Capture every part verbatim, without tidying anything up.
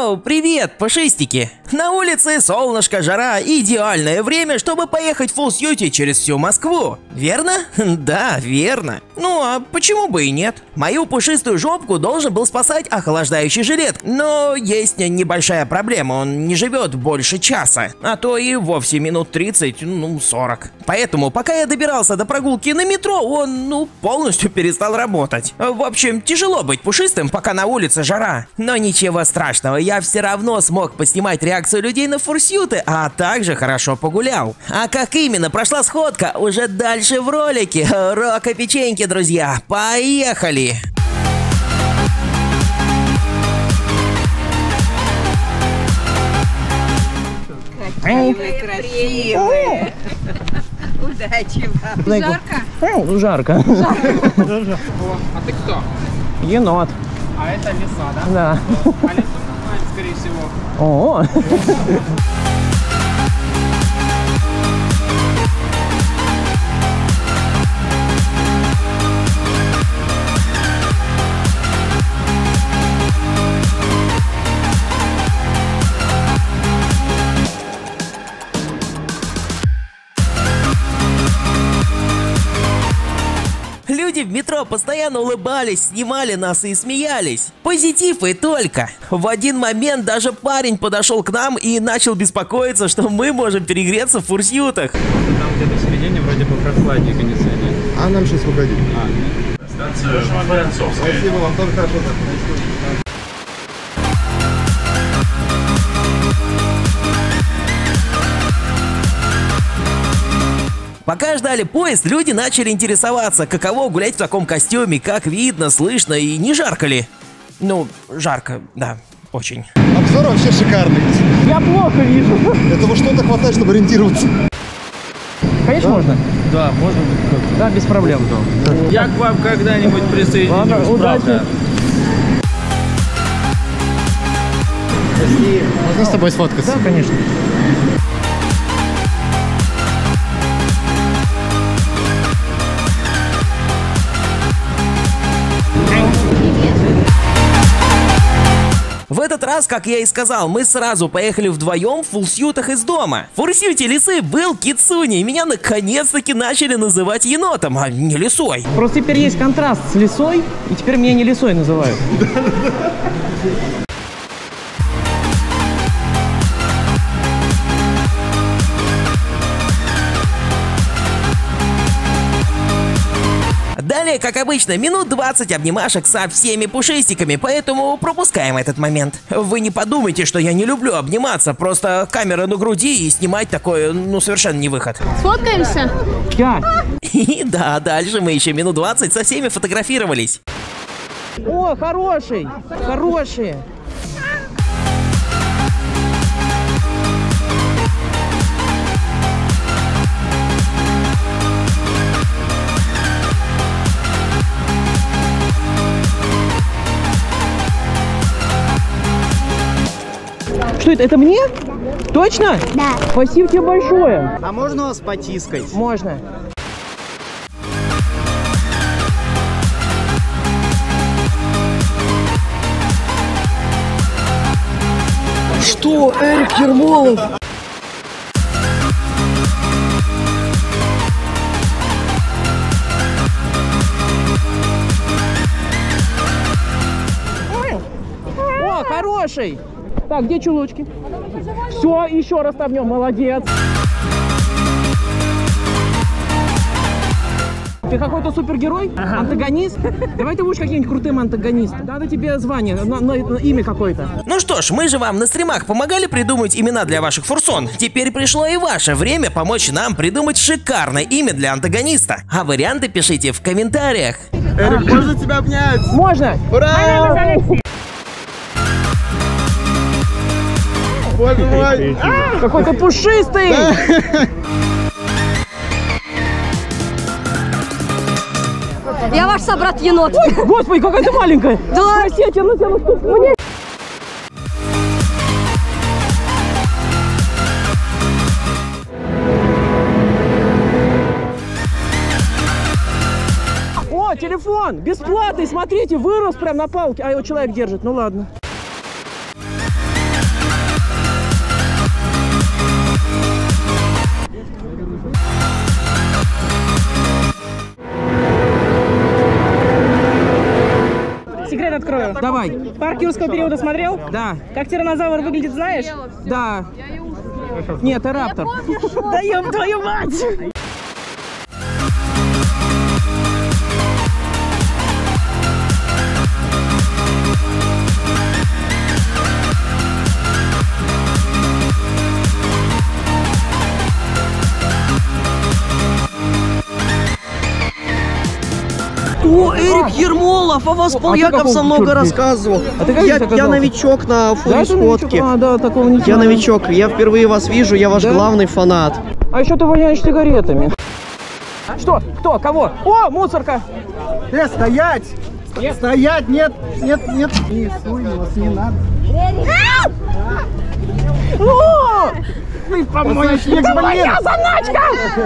Йоу, привет, пушистики! На улице солнышко, жара, идеальное время, чтобы поехать в фулл-сьюти через всю Москву. Верно? Да, верно. Ну а почему бы и нет? Мою пушистую жопку должен был спасать охлаждающий жилет, но есть небольшая проблема, он не живет больше часа, а то и вовсе минут тридцать, ну сорок. Поэтому, пока я добирался до прогулки на метро, он, ну, полностью перестал работать. В общем, тяжело быть пушистым, пока на улице жара. Но ничего страшного, я все равно смог поснимать реакцию людей на фурсьюты, а также хорошо погулял. А как именно прошла сходка, уже дальше в ролике. Рока печеньки, друзья, поехали! Какие вы красивые! Удачи вам! Жарко? Ну, жарко. О, а ты кто? Енот. А это лиса, да? Да. А лису знает, скорее всего. О. Люди в метро постоянно улыбались, снимали нас и смеялись. Позитив и только. В один момент даже парень подошел к нам и начал беспокоиться, что мы можем перегреться в фурсьютах. Там где-то в середине вроде бы прохладнее кондиционер. А нам сейчас выходить. А, станция Воронцовская. Спасибо, вам тоже хорошо. Пока ждали поезд, люди начали интересоваться, каково гулять в таком костюме, как видно, слышно и не жарко ли. Ну, жарко, да, очень. Обзор вообще шикарный. Я плохо вижу. Этого что-то хватает, чтобы ориентироваться. Конечно, да? Можно? да, можно быть. Да, без проблем. Я к вам когда-нибудь присоединюсь. Ладно, удачи. Можно с тобой сфоткаться? Да, конечно. В этот раз, как я и сказал, мы сразу поехали вдвоем в фулл-сьютах из дома. В фурсьюте лисы был Кицуни, и меня наконец-таки начали называть енотом, а не лисой. Просто теперь есть контраст с лисой, и теперь меня не лисой называют. Далее, как обычно, минут двадцать обнимашек со всеми пушистиками, поэтому пропускаем этот момент. Вы не подумайте, что я не люблю обниматься, просто камера на груди и снимать такое, ну, совершенно не выход. Сфоткаемся? Я. И да, дальше мы еще минут двадцать со всеми фотографировались. О, хороший, хорошие. Что это? Это мне? Точно? Да. Спасибо тебе большое. А можно вас потискать? Можно. Что, Эрик Ермолов? О, хороший. Так, где чулочки? Все, еще раз тавнем, молодец. Ты какой-то супергерой? Ага. Антагонист? Давай ты будешь каким-нибудь крутым антагонистом. Надо тебе звание, на, на, на имя какое-то. Ну что ж, мы же вам на стримах помогали придумать имена для ваших фурсон. Теперь пришло и ваше время помочь нам придумать шикарное имя для антагониста. А варианты пишите в комментариях. Эрик, можно тебя обнять? Можно. Ура! Боже мой! Какой-то пушистый! Я ваш собрат енот. Ой, господи, какая ты маленькая! Да. Прости, я тяну тебя на ступку. О, телефон! Бесплатный, смотрите, вырос прям на палке. А его человек держит, ну ладно. Давай, давай. Парк юрского периода смотрел? Да, Как тираннозавр выглядит, знаешь? да. Нет, это раптор. Да ёб твою мать! О, Эрик Ермолов, о вас Пол а ты Яковсон какого много черта? рассказывал. А ты как я, здесь я оказался? новичок на Да, фоне ты новичок? сходки. А, да, такого не Я знаю. новичок, я впервые вас вижу, я ваш Да? главный фанат. А еще ты воняешь сигаретами. Что? Кто? Кого? О, мусорка! Э, стоять! Стоять! Нет, нет, нет. Не суй, вас не надо. Ну! Ты помоешь, это моя заначка!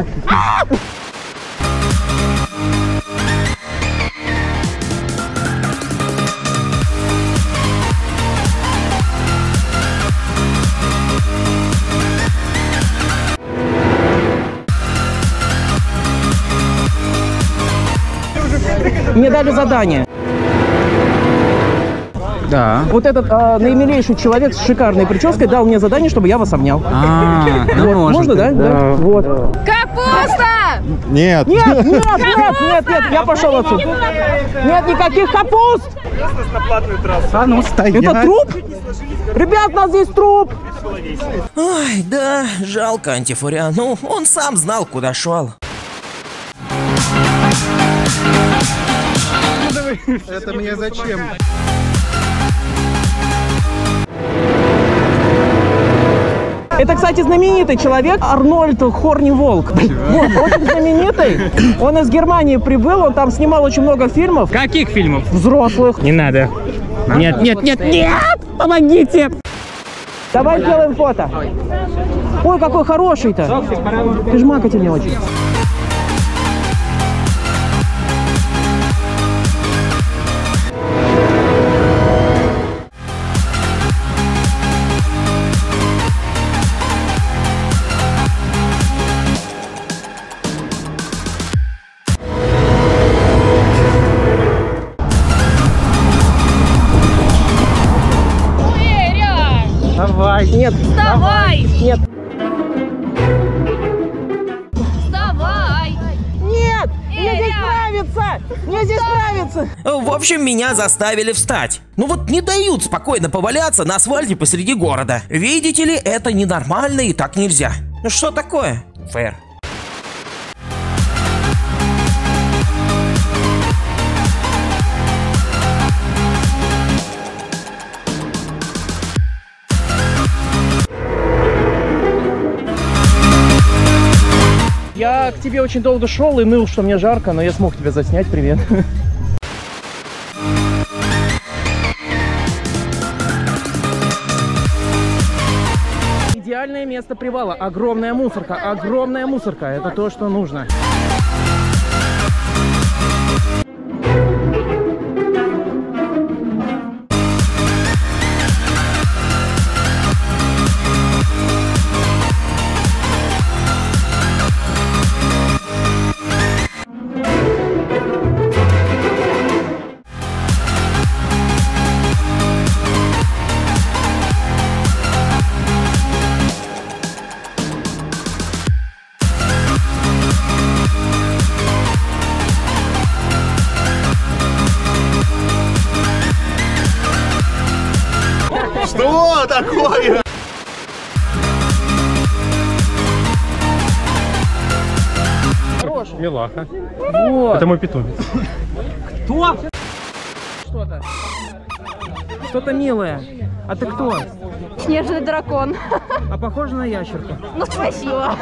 Мне дали задание. Да. Вот этот э, наимилейший человек с шикарной прической дал мне задание, чтобы я вас обнял. А, ну Вот, может. можно, да? Да. Вот. Капуста! Нет. Нет, нет, нет, нет, нет, я пошел отсюда. Нет никаких капуст! А ну стоять. Это труп? Ребят, у нас здесь труп! Ой, да, жалко антифуря. Ну, он сам знал, куда шел. Это мне зачем? Это, кстати, знаменитый человек Арнольд Хорни-Волк. Вот, очень знаменитый. Он из Германии прибыл, он там снимал очень много фильмов. Каких фильмов? Взрослых. Не надо. Нет, нет, нет, нет! Помогите! Давай сделаем фото. Ой, какой хороший-то. Ты жмакайте мне очень. Давай. Нет, Вставай! нет, Вставай! нет! Мне здесь нравится! Мне здесь нравится! В общем, меня заставили встать. Ну вот не дают спокойно поваляться на асфальте посреди города. Видите ли, это ненормально и так нельзя. Ну что такое? Фэр. Я к тебе очень долго шел и ныл, что мне жарко, но я смог тебя заснять. Привет. Идеальное место привала. Огромная мусорка. Огромная мусорка. Это то, что нужно. Что такое? Милаха. Вот. Это мой питомец. Кто? Что-то. Что-то милое. А ты кто? Снежный дракон. А похоже на ящерку. Ну, спасибо.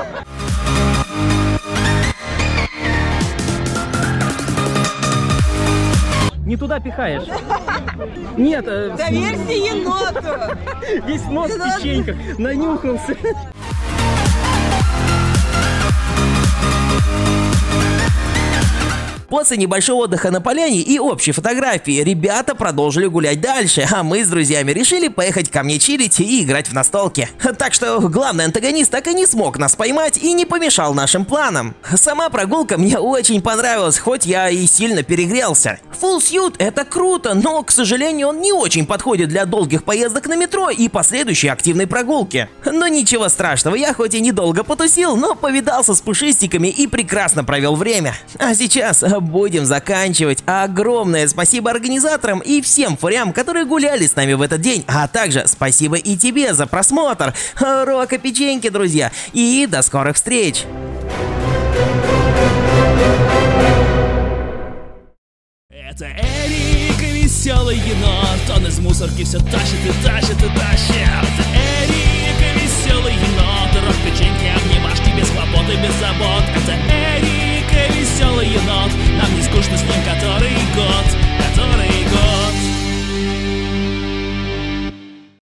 Не туда пихаешь. Нет. Э, Доверься еноту. Весь нос в печеньках. Нанюхался. После небольшого отдыха на поляне и общей фотографии ребята продолжили гулять дальше, а мы с друзьями решили поехать ко мне чилить и играть в настолки. Так что главный антагонист так и не смог нас поймать и не помешал нашим планам. Сама прогулка мне очень понравилась, хоть я и сильно перегрелся. Full Suit — это круто, но, к сожалению, он не очень подходит для долгих поездок на метро и последующей активной прогулки. Но ничего страшного, я хоть и недолго потусил, но повидался с пушистиками и прекрасно провел время. А сейчас будем заканчивать. Огромное спасибо организаторам и всем фурям, которые гуляли с нами в этот день, а также спасибо и тебе за просмотр. Рока печеньки, друзья, и до скорых встреч! Это Эрик, веселый енот. Он из мусорки все тащит и тащит и тащит. Это Эрик, веселый енот. Рок печеньки, обнимашки, без хлопот и без забот. Это Эрик, веселый енот. Нам не скучно с ним который год, который год.